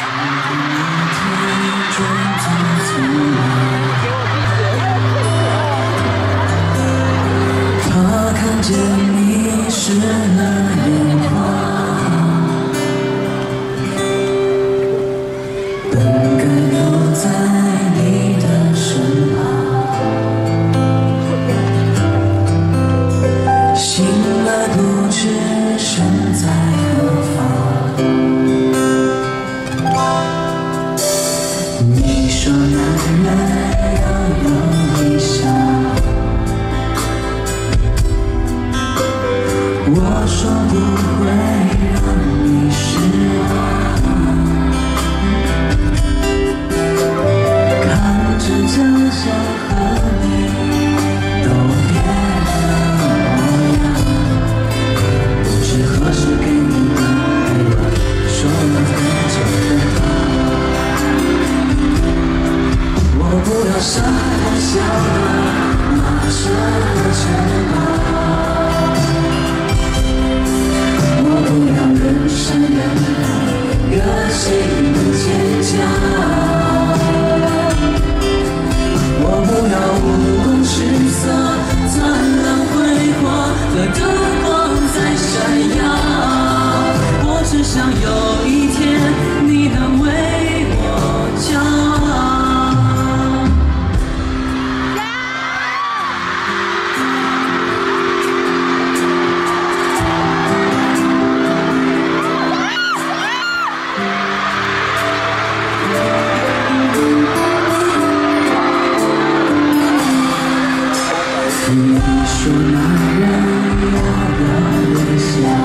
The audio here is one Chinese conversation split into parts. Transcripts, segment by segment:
他看见你湿了眼眶，本该留在你的身旁，醒来不知身在何方。你说男人要有理想，我说不会让你失望，看着家乡和你都变了模样，不知何时给你的陪伴，说了很久的话，我不要沙滩小岛，马车和翅膀，人山人海，个性的坚强。我不要五光十色、灿烂辉煌的灯光在闪耀，我只想有一天你能为我骄傲。你说男人要有理想，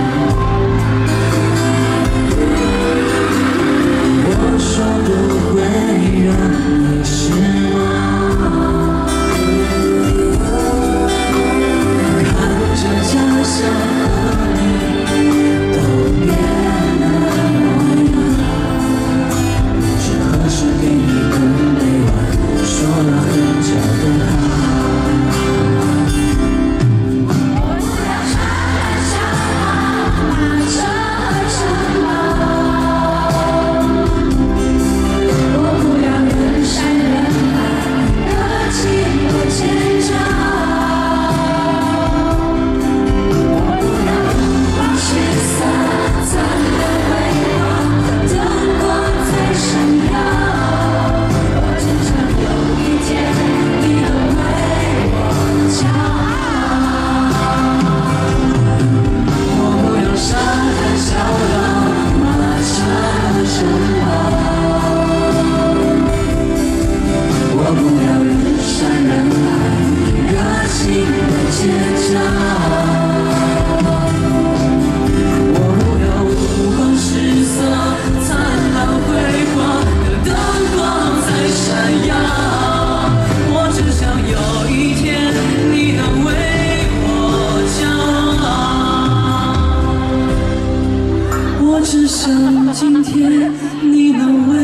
我说不会让你失望，看着家乡和你都变了模样，不知何时给你的每晚说了很久的话。只想今天你能为